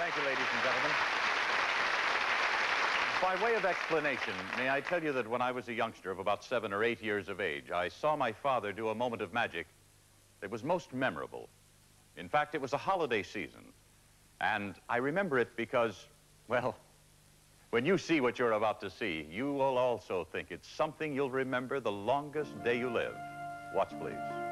Thank you, ladies and gentlemen. By way of explanation, may I tell you that when I was a youngster of about 7 or 8 years of age, I saw my father do a moment of magic that was most memorable. In fact, it was a holiday season. And I remember it because, well, when you see what you're about to see, you will also think it's something you'll remember the longest day you live. Watch, please.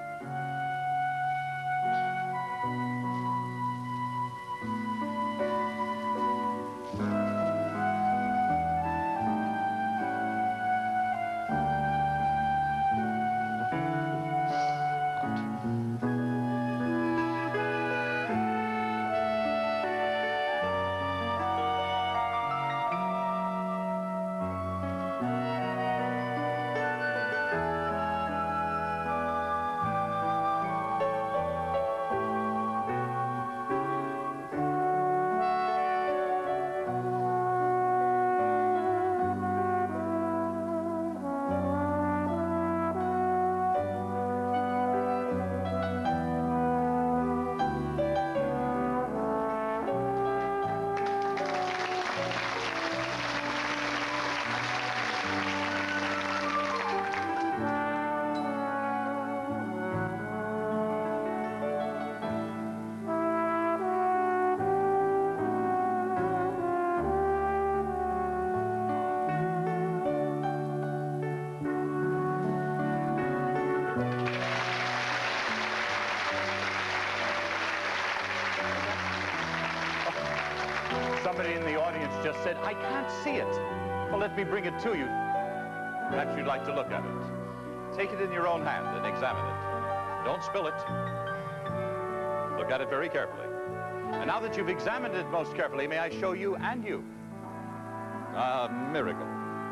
Somebody in the audience just said, I can't see it. Well, let me bring it to you. Perhaps you'd like to look at it. Take it in your own hand and examine it. Don't spill it. Look at it very carefully. And now that you've examined it most carefully, may I show you and you a miracle.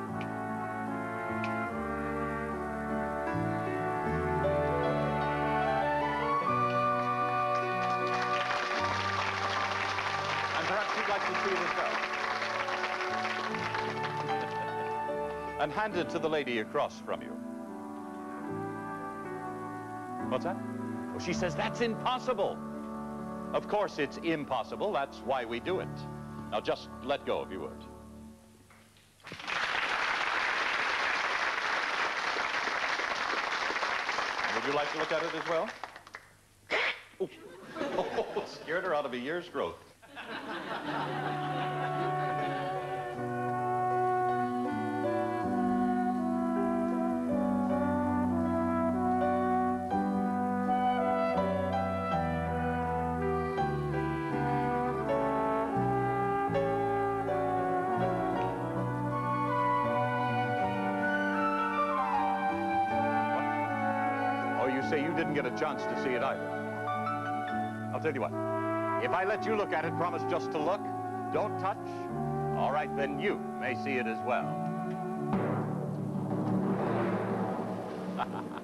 Like to see it as well. And hand it to the lady across from you. What's that? Oh, she says that's impossible. Of course it's impossible. That's why we do it. Now just let go if you would. Would you like to look at it as well? Oh, scared her out of a year's growth. Oh, you say you didn't get a chance to see it either. I'll tell you what. If I let you look at it, promise just to look, don't touch. All right, then you may see it as well.